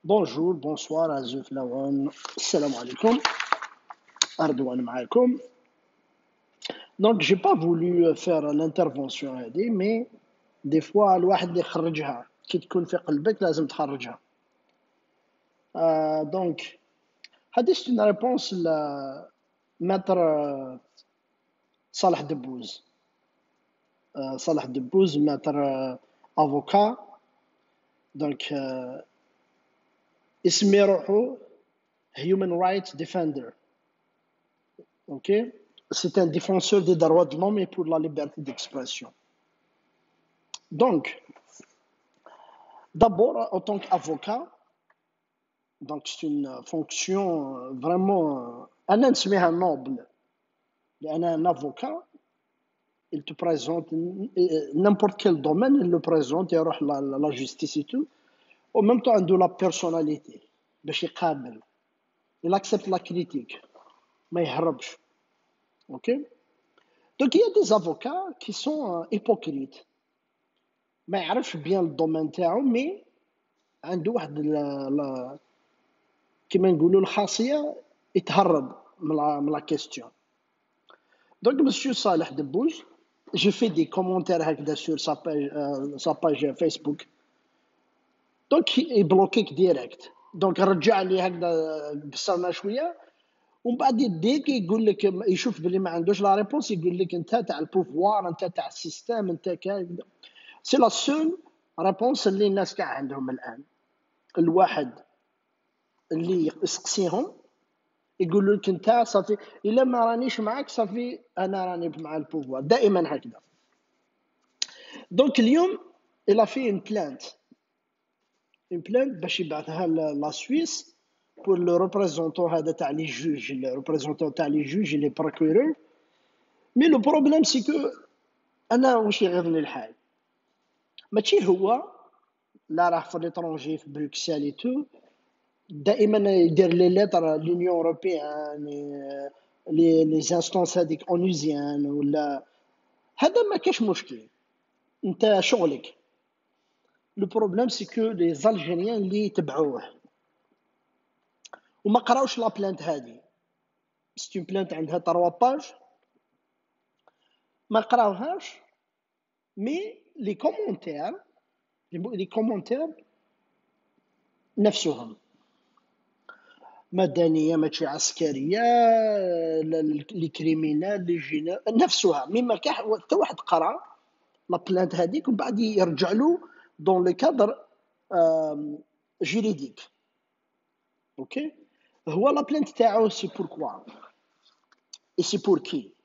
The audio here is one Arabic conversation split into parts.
Bonjour, bonsoir, Azuf Lawan. Salam alaikum. Ardouane معاكم. Donc, j'ai pas voulu faire l'intervention هذه, mais des fois الواحد اللي يخرجها كي تكون في قلبك لازم تخرجها. Donc, هذه c'est une réponse لماتر صالح دبوز. صالح دبوز ماتر avocat. Donc, اسمي روحو human rights defender. Ok? C'est un défenseur des droits de l'homme et pour la liberté d'expression. Donc, d'abord, en tant qu'avocat, donc c'est une fonction vraiment noble. Un avocat, il te présente n'importe quel domaine, il le présente, il y la justice et tout. En même temps, il a de la personnalité. Il accepte la critique. Mais il ne Ok? Donc, il y a des avocats qui sont hypocrites. ما يعرفش بيان الدومين تاعو مي عنده واحد كيما نقولوا الخاصيه يتهرب من لا كيستيون. دونك مسيو صالح دبوج جي في دي كومونتير هكذا سور سا باج فيسبوك دونك يبلوكيك ديريكت. دونك رجع لي هكذا قصرنا شويه ومن بعد يديك يقول لك يشوف بلي ما عندوش لا ريبونس يقول لك انت تاع البوفوار انت تاع السيستم انت كذا. سي لا سول ريبونس اللي الناس كاع عندهم الان. الواحد اللي يسقسيهم يقولوا لك انت صافي الا ما رانيش معاك صافي انا راني مع البوفوار دائما هكذا. دونك اليوم الى في اون بلانت باش يبعثها لا سويس بور لو ريبريزونطون هذا تاع لي جوج لو ريبريزونطون تاع لي جوج لي بروكورور. مي لو بروبليم سي كو انا واش يغيظني الحال ماشي هو لا راه في ليترونجي في بروكسل تو دائما يدير لي ليتر لونيون اوروبيان لي انستونس هذيك اونوزيان ولا هذا ما كاش مشكل انت شغلك. لو بروبليم سي كو لي زالجيريان اللي تبعوه وما قراوش لا بلانت هذه. سي اون بلانت عندها 3 باج ما قراوهاش. مي لي كومونتير نفسهم مدنيه ماشي عسكريه لي كريمينال لي جينا نفسها. مي ما كاع حتى واحد قرا لا بلانت هذيك ومن بعد يرجع له دون لو كادر جيريديك. اوكي هو لا بلانت تاعو سي بوركوا اي سي بور كي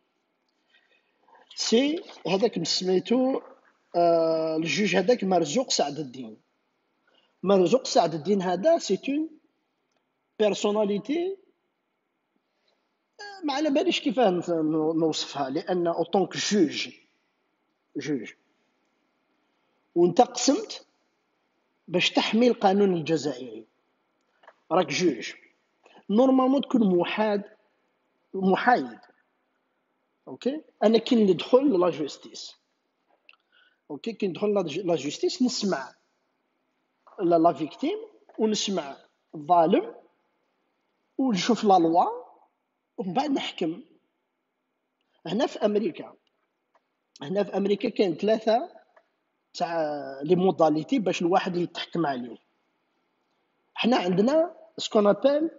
سي هذاك سميتو الجوج هذاك مرزوق سعد الدين. مرزوق سعد الدين هذا سي اون بيرسوناليتي ما على باليش كيفاه نوصفها لان اوطونك جوج وانت قسمت باش تحمي القانون الجزائري راك جوج نورمالمون تكون محايد. اوكي انا كي ندخل لا جوستيس اوكي كي ندخل لا جوستيس نسمع لا فيكتيم ونسمع الظالم ونشوف لا لوا ومن بعد نحكم. هنا في امريكا كاين 3 تاع لي موداليتي باش الواحد يتحكم عليه. حنا عندنا سكون ابل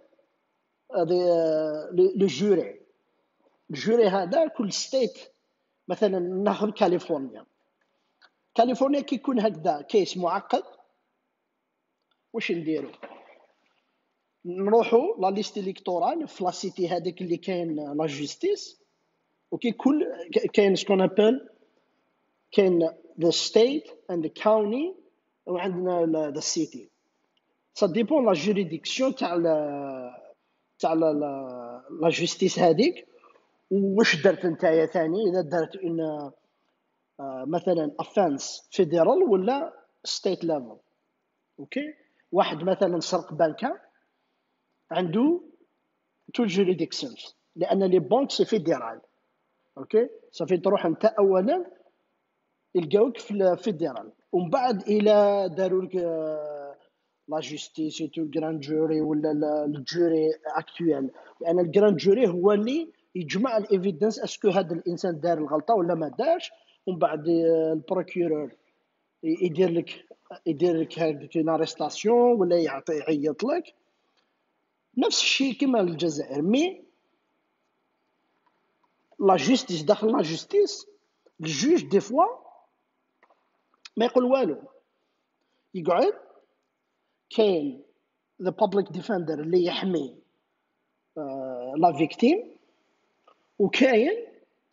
لو جوري. الجوري هذا كل ستيت مثلا ناخذ كاليفورنيا كي يكون هكذا كيس معقد واش نديرو نروحو لا ليست الكتورال في لا سيتي هذيك اللي كاين لا جوستيس. اوكي كاين سكون ابل كاين the state and the county وعندنا the city. ça dépend la juridiction تاع لا جوستيس هذيك واش درت نتايا ثاني اذا درت ان مثلا offense فيدرال ولا state level. اوكي واحد مثلا سرق بنكه عنده تو جوريديكشنز لان لي بنك سي فيدرال. اوكي صافي تروح انت اولا يلقاوك في الفيدرال ومن بعد الى داروا لك لا جوستيس تو الجراند جوري ولا الجوري اكتويل، لان الجراند جوري هو اللي يجمع الايفيدنس اسكو هذا الانسان دار الغلطه ولا ما دارش، ومن بعد البروكيورور يدير لك هذيك ارستاسيون ولا يعيط لك. نفس الشيء كما الجزائر. مي لا جوستيس داخل لا جوستيس الجوج دي فوا ما يقول والو، يقعد كاين ذا بابليك ديفندر اللي يحمي لا فيكتيم، وكاين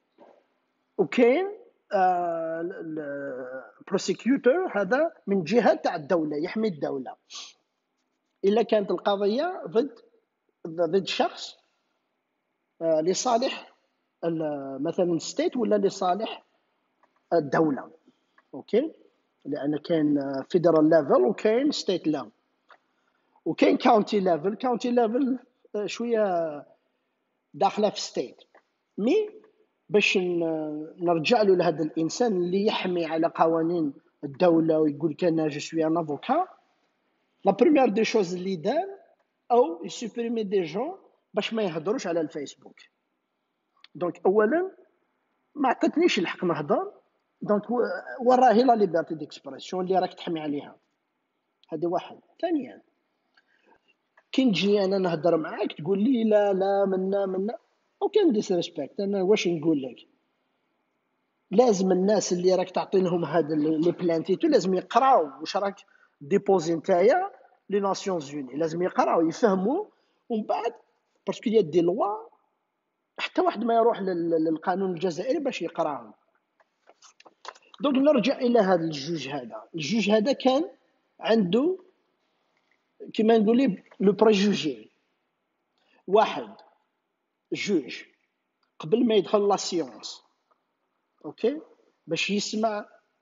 البروسيكيوتور هذا من جهه تاع الدوله يحمي الدوله. الا كانت القضيه ضد شخص لصالح مثلا ستيت ولا لصالح الدوله، اوكي، لان كاين فيدرال ليفل وكاين ستيت ليفل وكاين كاونتي ليفل. كاونتي ليفل شويه داخله في ستيت. مي باش نرجع له لهذا الانسان اللي يحمي على قوانين الدوله ويقول كان جو سوي ان افوكا، لا بروميير دي شوز اللي دار او يسوبريمي دي جون باش ما يهضروش على الفيسبوك. دونك اولا ما عطاتنيش الحق نهضر، دونك وراهي لا ليبرتي ديكسبرسيون اللي راك تحمي عليها. هذه واحد. ثانيا كي نجي انا نهضر معاك تقول لي لا لا منا اوكي ديسريسبكت، انا واش نقول لك؟ لازم الناس اللي راك تعطي لهم هذا لي بلانتيتو لازم يقراو واش راك ديبوزي نتايا لي ناسيونز يوني، لازم يقراو يفهموا، ومن بعد باسكو يا دي لوا حتى واحد ما يروح للقانون الجزائري باش يقراهم. دونك نرجع الى هذا الجوج هذا كان عنده كما نقول لي لو بريجوجي. واحد جوج قبل ما يدخل لا سيونس، اوكي، باش يسمع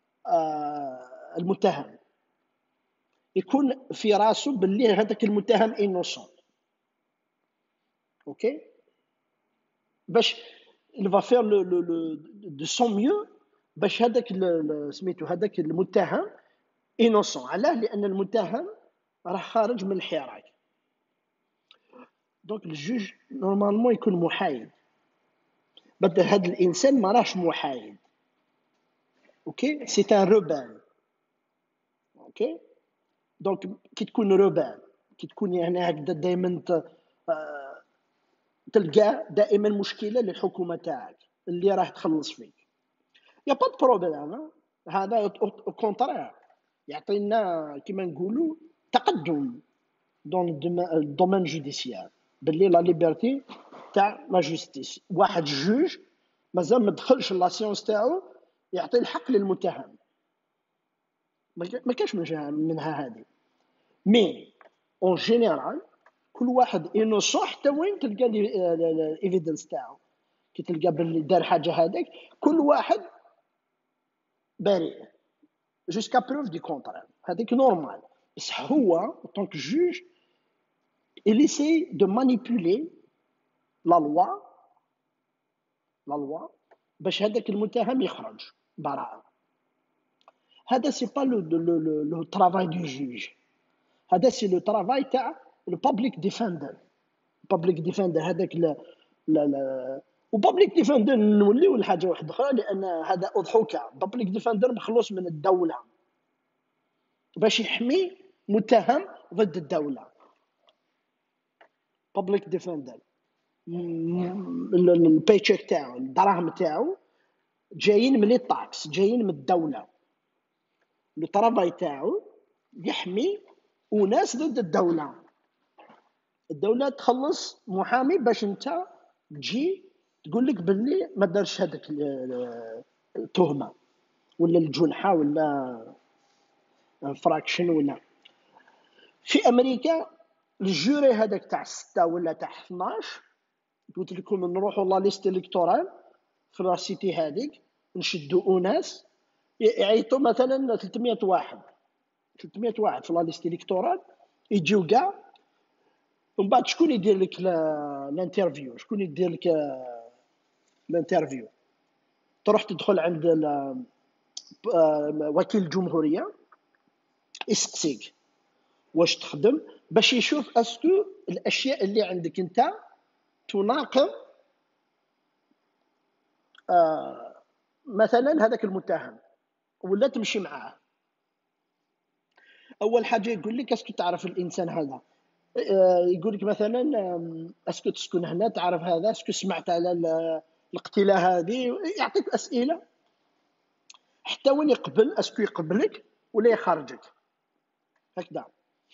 المتهم يكون في راسه باللي هذاك المتهم انوسون، اوكي، باش il va faire de son mieux باش هذاك سميتو هذاك المتهم انوسون. علاه؟ لان المتهم راه خارج من الحراك. دونك الجوج نورمالمون يكون محايد، بدل هذا الانسان ما راهش محايد، اوكي، سي ان روبان، اوكي. دونك كي تكون روبان، كي تكون يعني هكذا دائما تلقى دائما مشكله للحكومه تاعك اللي راه تخلص فيك. يا با دو بروبليم، هذا او كونترير يعطينا كيما نقولوا تقدم دون الدومين جوديسيال، باللي لا ليبرتي تاع لا جوستيس. واحد جوج مازال ما دخلش لا سيونس تاعو يعطي الحق للمتهم، ما كاش منها هذه. مي اون جينيرال كل واحد انوسون حتى وين تلقى الايفيدنس تاعو، كي تلقى باللي دار حاجه هذاك كل واحد بريء جوسكا بروف دي كونترير، هذيك نورمال. بصح هو طونك جوج il essaie de manipuler la loi باش هذاك المتهم يخرج براءة. هذا سي با لو ترافاي دو جوج، هذا سي لو ترافاي تاع البابليك ديفندر. البابليك ديفندر هذاك لا وبابليك ديفندر نوليو لحاجه واحده اخرى، لان هذا اضحوكه. بابليك ديفندر مخلوص من الدوله باش يحمي متهم ضد الدوله. بابليك ديفندر البيتشيك تاعو الدراهم تاعو جايين من لي طاكس، جايين من الدوله. لو طرافاي تاعو يحمي وناس ضد الدوله. الدوله تخلص محامي باش انت تجي تقول لك باللي ما دارش هذاك التهمه ولا الجنحه ولا فراكشن ولا. في امريكا الجوري هذاك تاع 6 ولا تاع 12 قلت لكم نروحوا لا ليست الكتورال في لا سيتي هذيك نشدوا اناس يعيطوا مثلا 300 واحد في لا ليست الكتورال يجيو كاع، ومن بعد شكون يدير لك الانترفيو؟ شكون يدير لك الانترفيو؟ تروح تدخل عند وكيل الجمهوريه يسقسيك واش تخدم باش يشوف اسكو الاشياء اللي عندك انت تناقض مثلا هذاك المتهم ولا تمشي معاه. اول حاجه يقول لك اسكو تعرف الانسان هذا، يقول لك مثلا اسكو تسكن هنا، تعرف هذا، اسكو سمعت على القتيله هذه، يعطيك اسئله حتى وين يقبل، اسكو يقبلك ولا يخرجك هكذا.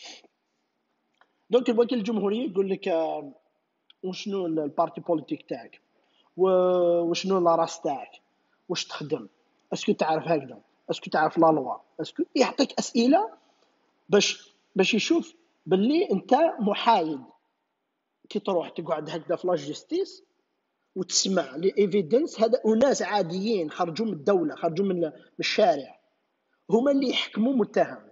دونك الوكيل الجمهوريه يقول لك وشنو البارتي بوليتيك تاعك، وشنو لا راس تاعك، واش تخدم، اسكو تعرف هكذا، اسكو تعرف لا لوا، اسكو يعطيك اسئله باش يشوف باللي انت محايد. كي تروح تقعد هكذا في لا جوستيس وتسمع لي ايفيدنس، هذا اناس عاديين خرجوا من الدوله، خرجوا من الشارع، هما اللي يحكموا متهم.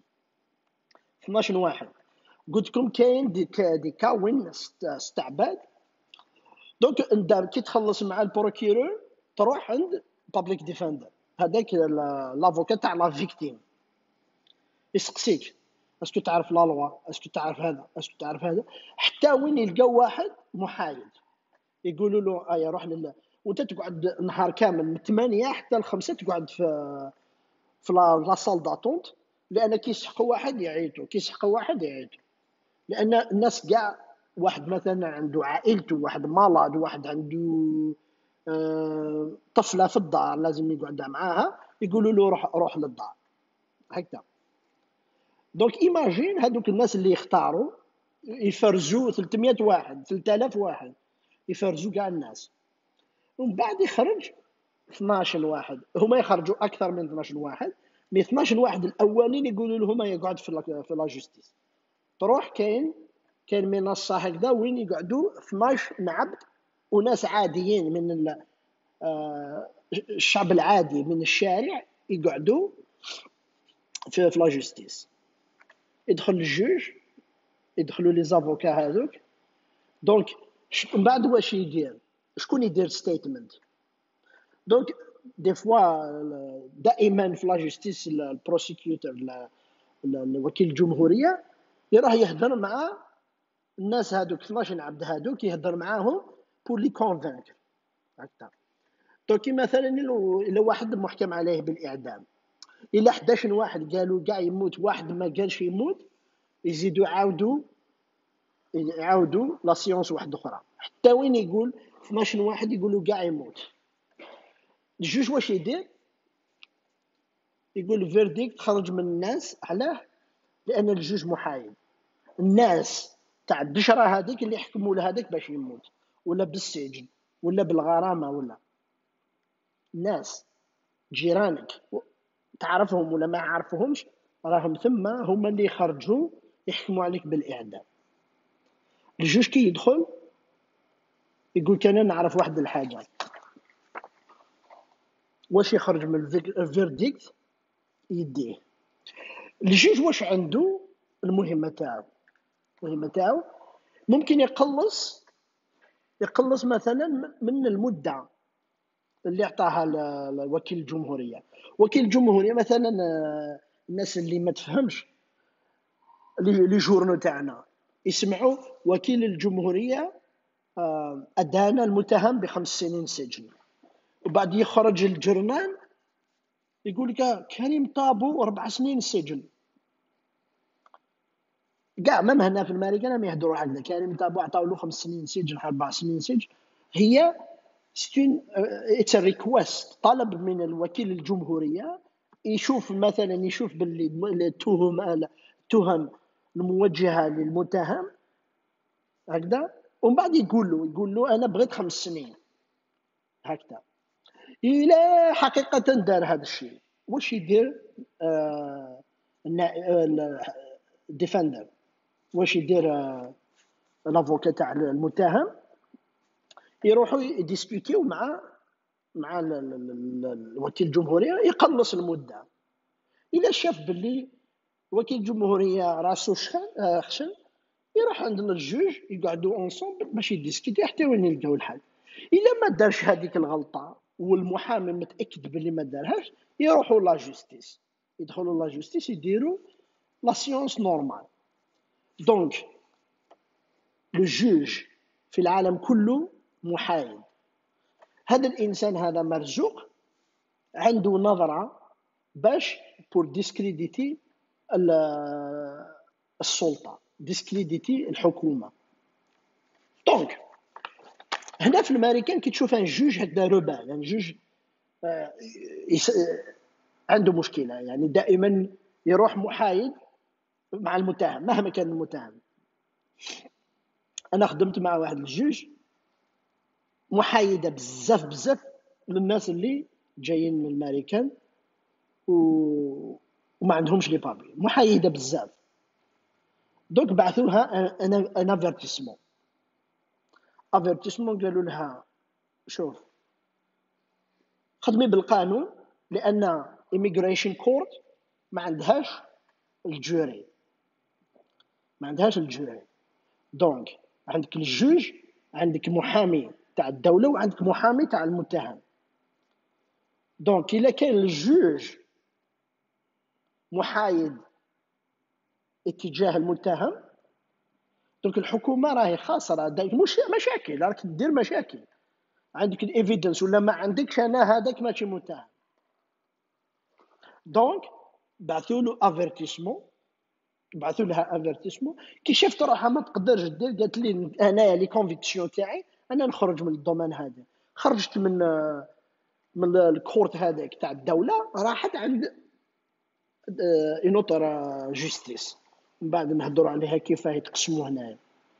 12 واحد قلت لكم كاين دي كاوين استعباد. دونك انت كي تخلص مع البروكيرور تروح عند بابليك ديفندر، هذاك لافوكا تاع لا فيكتيم، يسقسيك اسكو تعرف لا لوا، اسكو تعرف هذا، اسكو تعرف هذا، حتى وين يلقاو واحد محايد يقولوا له ايا روح لله. وانت تقعد نهار كامل من 8 حتى ل 5 تقعد في لا صال داتونت، لان كي يسحقوا واحد يعيطوا، كي يسحقوا واحد يعيطوا، لان الناس كاع، واحد مثلا عنده عائلته، واحد مالاد، واحد عنده طفله في الدار لازم يقعد معاها، يقولوا له روح للدار هكذا. دونك ايماجين هذوك الناس اللي يختاروا يفرزوا 300 واحد 3000 واحد، يفرزوا كاع الناس، ومن بعد يخرج 12 واحد. هما يخرجوا اكثر من 12 واحد، مي 12 واحد الاولين يقولوا لهم يقعد في لا جوستيس. تروح كاين منصه هكذا وين يقعدوا 12 عبد وناس عاديين من الشعب العادي من الشارع، يقعدوا في لا جوستيس. يدخل الجوج، يدخلوا لي زافوكا هذوك. دونك من بعد واش يدير، شكون يدير ستيتمنت. دونك دي فوا دائما في لا جوستيس البروسيكيوتور الوكيل الجمهوريه يراه يهضر مع الناس هذوك 12 عبد هذوك، يهضر معاهم بور لي كونفينكر هكذا. دونك مثلا الا واحد محكم عليه بالاعدام، الا 11 واحد قالوا كاع يموت، واحد ما قالش يموت، يزيدوا يعاودوا لا سيونس واحده اخرى، حتى وين يقول 12 واحد يقولوا كاع يموت. الجوج واش يدير، يقول الفيرديكت خرج من الناس. علاه؟ لان الجوج محايد. الناس تاع الدشره هذيك اللي يحكموا لهذاك باش يموت ولا بالسجن ولا بالغرامه، ولا الناس جيرانك تعرفهم ولا ما عارفهمش، راهم ثم هما اللي يخرجوا يحكموا عليك بالاعدام. الجوج كي يدخل يقول كان نعرف واحد الحاجه، واش يخرج من الفيرديكت يديه. الجوج واش عنده المهمه تاعو، المهمه تاعو ممكن يقلص مثلا من المده اللي عطاها وكيل الجمهوريه. وكيل الجمهوريه مثلا الناس اللي ما تفهمش لي جورنو تاعنا يسمعوا وكيل الجمهوريه ادان المتهم ب5 سنين سجن، وبعد يخرج الجرنان يقول لك كريم طابو 4 سنين سجن. كاع ما هنا في الماريكان ما يهضروا هكذا، كريم طابو عطاو له 5 سنين سجن 4 سنين سجن. هي اتس ريكويست، طلب من الوكيل الجمهوريه، يشوف مثلا يشوف باللي التهم الموجهه للمتهم هكذا، ومن بعد يقول له انا بغيت 5 سنين هكذا. الى حقيقه دار هذا الشيء، واش يدير الديفندر، واش يدير لافوكا تاع المتهم، يروحوا يديسكوتيو مع الوكيل الجمهوريه، يقلص المده. الا شاف باللي وكيل الجمهوريه راسو خشن، يروح عند الجوج يقعدوا اونصومبل باش يديسكوتي حتى وين يلقاو الحل. الا ما دارش هذيك الغلطه والمحامي متاكد باللي ما دارهاش، يروحوا لا جوستيس، يدخلوا لا جوستيس يديروا لا سيونس نورمال. دونك لو جوج في العالم كله محايد. هذا الانسان هذا مرزوق عنده نظره باش بور ديسكريديتي السلطه، ديسكريديتي الحكومه. دونك هنا في الامريكان كي تشوف ان جوج هكذا روبان، يعني جوج عنده مشكله، يعني دائما يروح محايد مع المتهم مهما كان المتهم. انا خدمت مع واحد الجوج محايده بزاف بزاف للناس اللي جايين من الامريكان وما عندهمش لي بابي، محايده بزاف. دونك بعثوا لها ان افيرتيسمون. قالوا لها شوف خدمي بالقانون، لان immigration court ما عندهاش الجوري، ما عندهاش الجوري. دونك عندك الجوج، عندك محامي تاع الدوله وعندك محامي تاع المتهم. دونك الا كان الجوج محايد اتجاه المتهم، دونك الحكومه راهي خاسره، مش مشاكل، راك دير مشاكل، عندك الايفيدنس ولا ما عندكش، انا هذاك ماشي متهم. دونك بعثوا له افيرتيسمون، بعثوا لها افيرتيسمون. كي شفت روحها ما تقدرش دير، قالت لي انايا لي كونفيكسيون تاعي انا نخرج من الدومين هذا. خرجت من الكورت هذاك تاع الدوله، راحت عند اون اوتر جوستيس، من بعد نهضروا عليها كيفاه يتقسموا هنايا.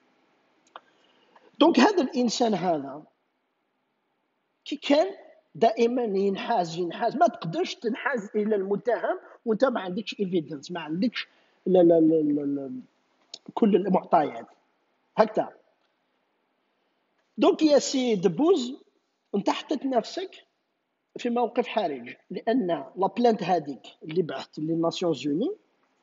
دونك هذا الانسان هذا كي كان دائما ينحاز، ما تقدرش تنحاز الى المتهم وانت ما عندكش ايفيدنس، ما عندكش لا لا لا لا لا كل المعطيات هكذا. دونك يا سي دبوز انت حطيت نفسك في موقف حرج، لان لا بلانت هذيك اللي بعثت للناسيونز يوني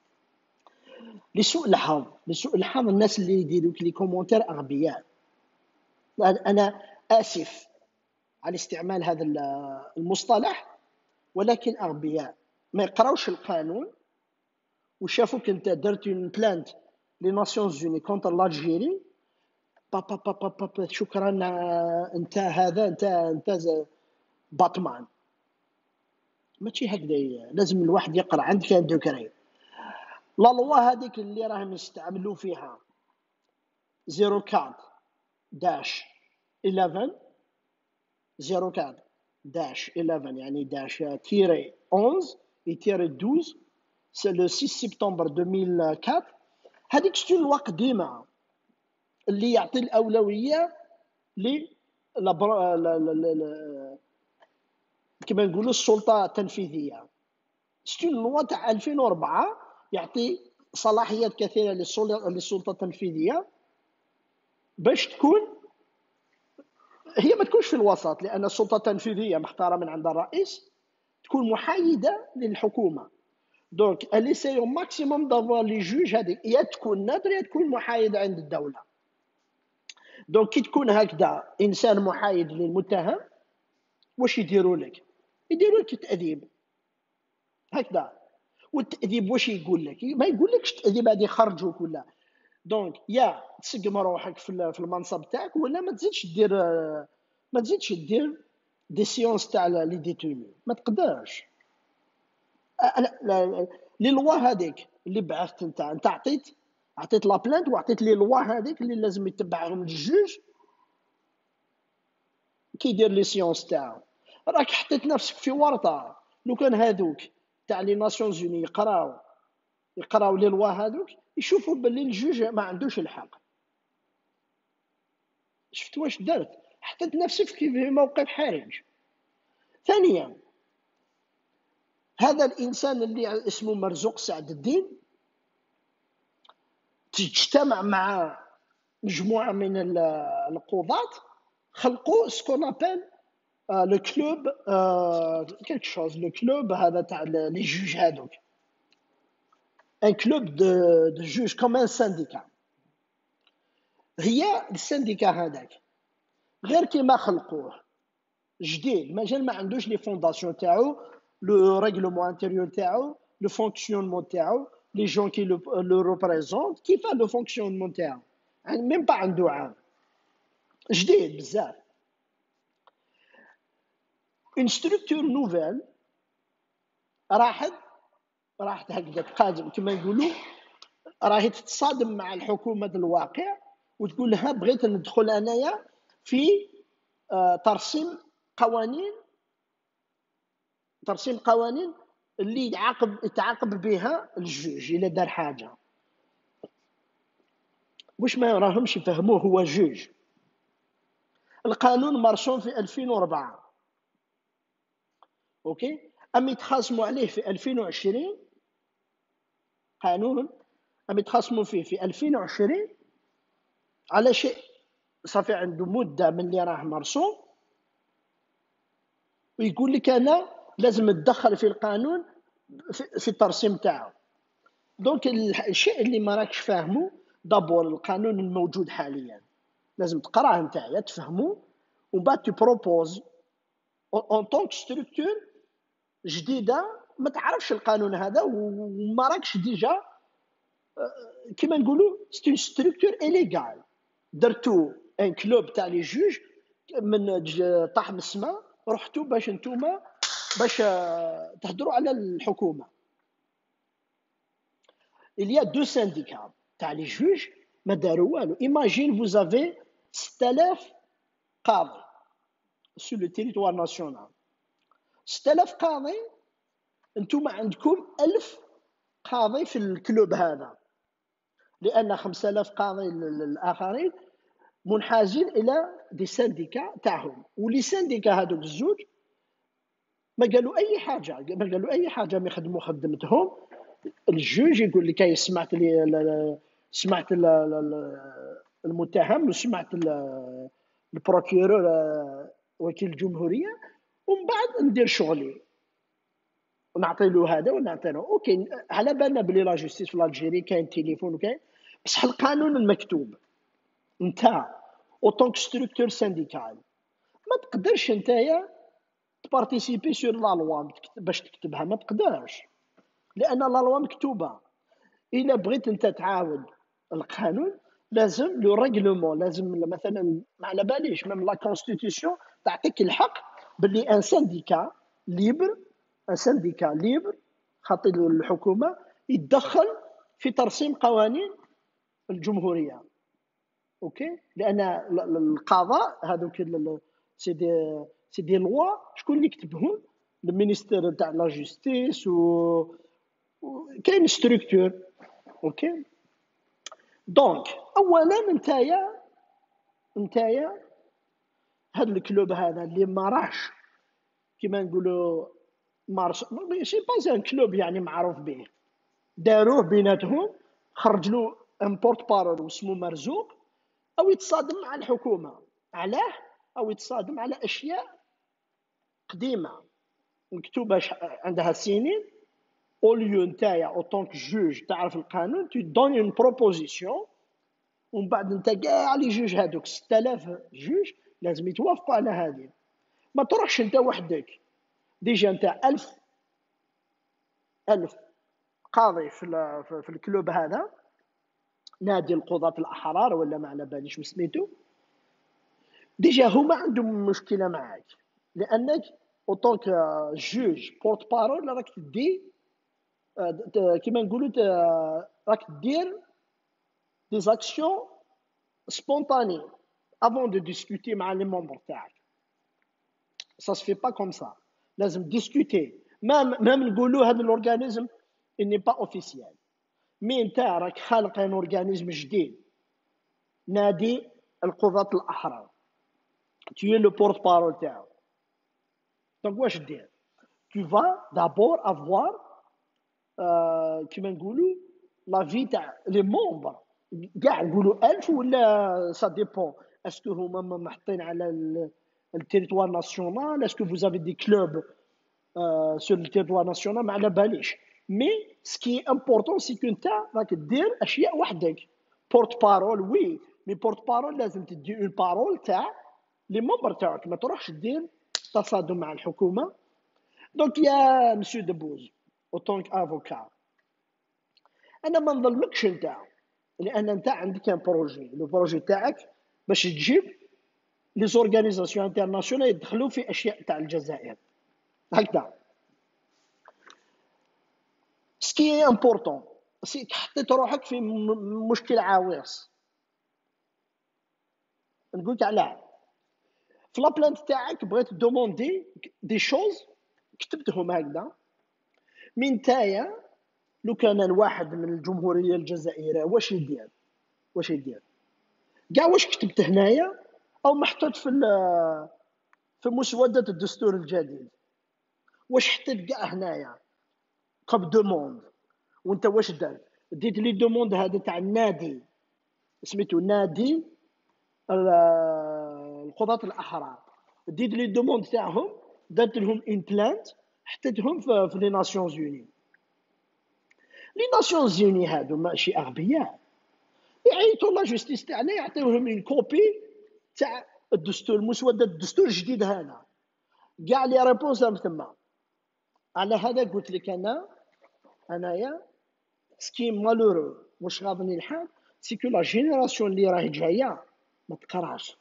لسوء الحظ الناس اللي يديروا لي كومونتير اغبياء. انا اسف على استعمال هذا المصطلح، ولكن اغبياء ما يقراوش القانون وشافوك انت درت اون بلانت لي ناسيونز يوني كونتر لالجيري، بابا بابا بابا شكرا انت هذا انت باتمان. ماشي هكذا، لازم الواحد يقرا، عندك ان دوكري. لا لوا هذيك اللي راهم يستعملوا فيها 04 داش 11 04 داش 11 يعني داش تيري 11 تيري 12 سي لو 6 سبتمبر 2004. هذيك ستون لوا قديمه اللي يعطي الاولويه ل كما نقولوا السلطه التنفيذيه. ستون لوا تاع 2004 يعطي صلاحيات كثيره للسلطه التنفيذيه باش تكون هي ما تكونش في الوسط، لان السلطه التنفيذيه مختاره من عند الرئيس، تكون محايده للحكومه. دونك اليسيو ماكسيموم دافوار لي جوج هذيك يا تكون نادره يا تكون محايده عند الدوله. دونك كي تكون هكذا انسان محايد للمتهم، واش يديروا لك؟ يديروا لك تأديب هكذا. والتأديب واش يقول لك؟ ما يقولكش التأديب هذه خرجوك ولا. دونك يا تسقم روحك في المنصب تاعك، ولا ما تزيدش دير دي سيونس تاع لي ديتوني، ما تقدرش. لي لوا هذيك اللي بعثت انت عطيت لا بلانت وعطيت لي لوا هذيك اللي لازم يتبعهم الجوج كي يدير لي سيونس تاعو. راك حطيت نفسك في ورطه. لو كان هذوك تاع لي ناسيونز يوني يقراو لي لوا هذوك، يشوفوا باللي الجوج ما عندوش الحق. شفت واش درت؟ حطيت نفسك في موقف حرج. ثانيا هذا الانسان اللي اسمه مرزوق سعد الدين تجتمع مع مجموعه من القضاة، خلقوا سكون ابل لو كلوب كيلك شوز، لو كلوب هذا تاع لي جوج هذوك، ان كلوب دو جوج كوم ان سانديكا. هي السانديكا هذاك غير كيما خلقوه جديد، مازال ما عندوش لي فونداسيون تاعو، لو ريغلومون انتيريور تاعو، لو فونكسيونمون تاعو، لي جون كي لو ريبريزونت كيف لو فونكسيونمون تاعو، يعني ميم با عنده عام، جديد بزاف. اون ستركتور نوفيل راحت هكذا تقادم كما يقولوا، راهي تتصادم مع الحكومه الواقع وتقول لها بغيت ندخل انايا في ترسيم قوانين اللي يتعاقب بها الجوج الا دار حاجه. واش ما راهمش يفهموه هو جوج. القانون مرسوم في 2004 اوكي، ام يتخاصموا عليه في 2020 قانون، ام يتخاصموا فيه في 2020 على شيء صافي عنده مده من اللي راه مرسوم، ويقول لك انا لازم اتدخل في القانون في الترسيم تاعو. دونك الشيء اللي ما راكش فاهمه دابور القانون الموجود حاليا لازم تقراه نتايا تفهمه، ومن بعد تبروبوز اون طونك ستركتور جديده ما تعرفش القانون هذا وما راكش ديجا كيما نقولوا ستون ستركتور إليغال، درتو ان كلوب تاع لي جوج من طاح من السماء، رحتوا باش نتوما باش تهضروا على الحكومه. il y a deux syndicats تاع لي جوج ما داروا والو. imagine vous avez 6000 قاضي sur le territoire national، 6000 قاضي، انتم عندكم 1000 قاضي في الكلوب هذا، لان 5000 قاضي الاخرين منحازين الى دي سانديكا تاعهم، ولي سانديكا هذوك الزوج ما قالوا اي حاجه، ما يخدموا خدمتهم. الجوج يقول لك سمعت المتهم وسمعت البروكيرور وكيل الجمهوريه، ومن بعد ندير شغلي ونعطي له هذا ونعطي له. اوكي، على بالنا بلي لا جوستيس في الجيري كاين تليفون وكاين، بصح القانون المكتوب انت اوتونك ستركتور سانديكال ما تقدرش نتايا تبارتيسيبي سور لا لوا باش تكتبها، ما تقدرش، لان لا لوا مكتوبه. الا بغيت انت تعاود القانون لازم لو ريغلومون، لازم مثلا ما على باليش ميم لا كونستيتيسيون تعطيك الحق باللي ان سانديكا ليبر، ان سانديكا ليبر خاطر الحكومه يتدخل في ترسيم قوانين الجمهوريه. اوكي، لان القضاء هذوك سي دي لوا شكون اللي كتبهم؟ المينيستير تاع لا جوستيس كاين ستركتور. اوكي، دونك اولا نتايا هذا الكلوب هذا اللي ما راحش كيما نقولوا مارش شي با ان كلوب يعني معروف به، داروه بيناتهم، خرج له ان بورت بارول واسمه مرزوق، او يتصادم مع الحكومه. علاه؟ او يتصادم على اشياء قديمه مكتوبه عندها سنين، اوليو نتايا اوتونك جوج تعرف القانون تو دون اون بروبوزيسيون، ومن بعد انت كاع لي جوج هذوك 6000 جوج لازم يتوافقوا على هذه. ما تروحش انت وحدك، ديجا انت 1000 قاضي في الكلوب هذا، نادي القضاة الأحرار ولا ما على باليش وسميتو، ديجا هما عندهم مشكلة معاك، لأنك أوطونك جوج بورت بارول راك تدي كيما نقولوا راك دير دي زاكسيون سبونتاني افون دو ديسكوتي مع لي ممبر تاعك. سا سفي با كوم سا، لازم ديسكوتي. مام نقولوا هذا الاورغانيزم اني با اوفيسيال، مي انت راك خالق ان اورغانيزم جديد، نادي القضاة الأحرار، tu es le porte-parole تاعو. دونك واش دير؟ tu vas d'abord avoir كيما نقولوا لا في تاع لي ممبر كاع، نقولوا 1000 ولا سا ديبون، اسكو هما محطين على التيريتوار ناسيونال، اسكو vous avez des clubs sur le territoire national، ما على باليش. مي سكي امبورطون سي كو انت راك دير اشياء وحدك. بورت بارول وي، مي بورت بارول لازم تدي اون بارول تاع لي ممبر تاعك، ما تروحش دير تصادم مع الحكومه. دونك يا مسيو دبوز اوتونك افوكا، انا ما نظلمكش انت، لان انت عندك ان بروجي، لو بروجي تاعك باش تجيب لي زورغانيزاسيون انترناسيونال يدخلوا في اشياء تاع الجزائر هكذا. سكي امبورطون سي حطيت روحك في مشكل عويص. نقول لك علاه، في لابلانت تاعك بغيت دوموندي دي شوز كتبتهم هكذا، من نتايا لو كان الواحد من الجمهوريه الجزائريه واش يدير؟ واش يدير؟ كاع واش كتبت هنايا او محطوط في مسوده الدستور الجديد؟ واش حطيت كاع هنايا كوب دوموند؟ وانت واش درت؟ ديت لي دوموند هذا تاع النادي، سميتو نادي القضاة الاحرار، ديت لي دوموند تاعهم، درت لهم ان بلانت، حطيتهم في لي ناسيونز يوني. لي ناسيونز يوني هادو ماشي اغبياء، يعيطوا لا جوستيس تاعنا يعطيوهم اون كوبي تاع الدستور، مسوده الدستور الجديد هذا، كاع لي ريبونس راهم تما. على هذا قلت لك انايا سكي مالورو واش غاضني الحال، سي كو لا جينيراسيون اللي راهي جايه ما تقراش.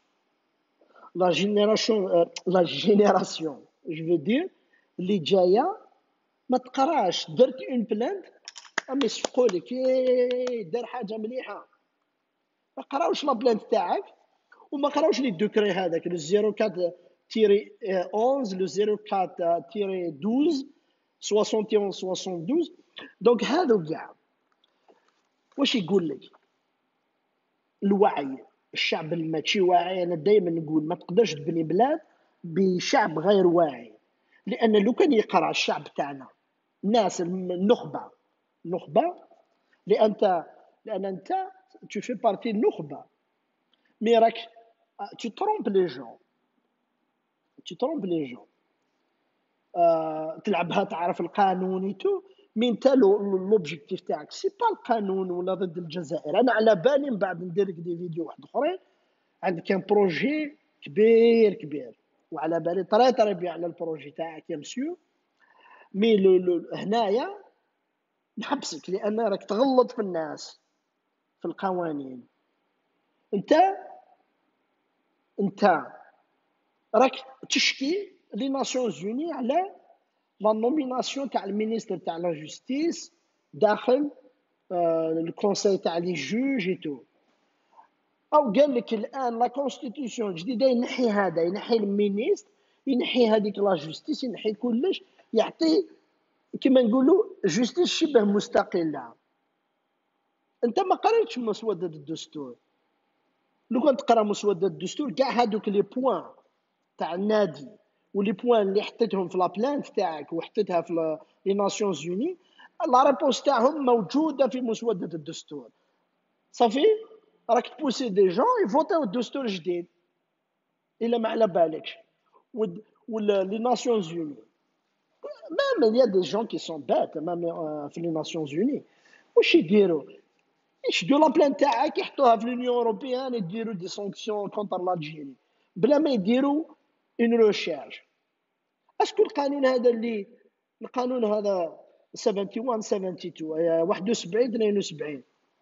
لا جينيراسيون جو دير اللي جايه ما تقراش. درت اون بلانت اما يصفقوا لك دار حاجه مليحه، ما قراوش لا بلانت تاعك وما قراوش لي دوكري هذاك لو 04 تيري 11 لو 04 تيري 12 71 72. دونك هادو كاع واش يقول لك؟ الوعي، الشعب اللي ماشي واعي، انا دائما نقول ما تقدرش تبني بلاد بشعب غير واعي، لان لو كان يقرا الشعب تاعنا الناس النخبه لان انت tu fais partie النخبه، مي راك tu trompes les gens tu trompes les gens. تلعبها تعرف القانون تو، مي انت لوبجيكتيف تاعك سي با القانون ولا ضد الجزائر. انا على بالي من بعد ندير لك دي فيديو واحد اخرين، عندك كان بروجي كبير كبير وعلى بالي طري بيع على البروجي تاعك يا مسيو. مي هنايا نحبسك لان راك تغلط في الناس في القوانين. انت راك تشكي لي ناسيونز يوني على لا نوميناسيون تاع المينيستر تاع لا جوستيس داخل الكونساي تاع لي جوج اي تو. او قال لك الان لا كونستيتيسيون الجديده ينحي هذا، ينحي المينيستر، ينحي هذيك لا جوستيس، ينحي كلش، يعطي كما نقولوا جوستيس شبه مستقله. انت ما قريتش مسوده الدستور. لو كنت تقرا مسوده الدستور كاع هذوك لي بوين تاع النادي ولي بوين اللي حطيتهم في لابلانت تاعك وحطيتها في لي ناسيونز يوني، لا ريبونس تاعهم موجوده في مسوده الدستور. صافي راك تبوسي دي جون يفوتيو الدستور الجديد الا ما على بالكش. ولا لي ناسيونز يوني ميم il y a des gens qui sont bêtes ميم في لي ناسيونز يوني واش يديروا؟ يشدوا لابلان تاعك يحطوها في لونيون اوروبيان، يديروا دي سانكسيون كونتر لالجيري بلا ما يديروا اون ريشيرش. اسكو القانون هذا 71 72 71 72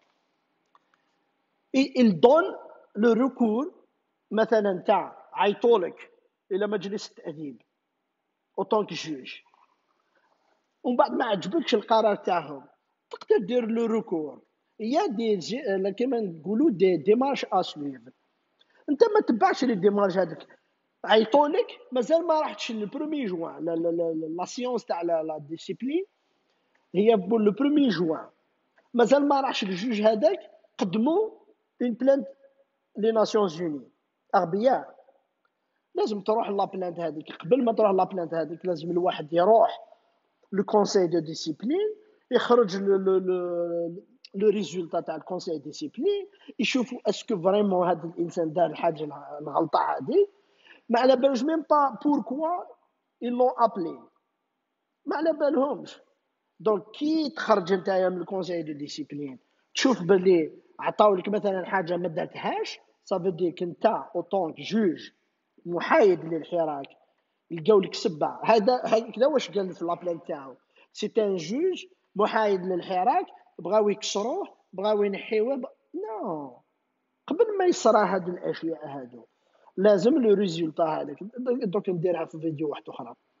il donne le recours مثلا تاع عيطولك الى مجلس التاديب اوتونك جوج ومن بعد ما عجبكش القرار تاعهم تقدر دير لو ريكور. يا دي كيما نقولوا دي ديمارش اسويف. انت ما تبعش لي ديمارش هذاك، عيطولك مازال ما راحتش البرومي جوان لا سيونس تاع لا ديسيبلين هي بور لو برومي جوان، مازال ما راحش الجوج هذاك قدموا اون بلانت لي ناسيونز يوني. اغبياء. لازم تروح لابلانت هذيك، قبل ما تروح لابلانت هذيك لازم الواحد يروح لو كونساي دو ديسيبلين، يخرج لو ريزولتا تاع الكونساي ديسيبلين، يشوفوا اسكو فريمون هذا الانسان دار الحاجه الغلطه هذه. ما على بالوش ميم با بوركوا ils l'ont appelé، ما على بالهمش. دونك كي تخرج نتايا من الكونساي دو ديسيبلين تشوف باللي عطاولك مثلا حاجه ما درتهاش، صافي ديك انت اوطونك جوج محايد للحراك لقاو لك سبه. هذا كذا واش قال في لابلان تاعو، سي ان جوج محايد للحراك بغاو يكسروه، بغاو ينحيوه نو. قبل ما يصرى هاد الاشياء هادو لازم لو ريزولتا هذاك. دوك نديرها في فيديو واحد اخرى.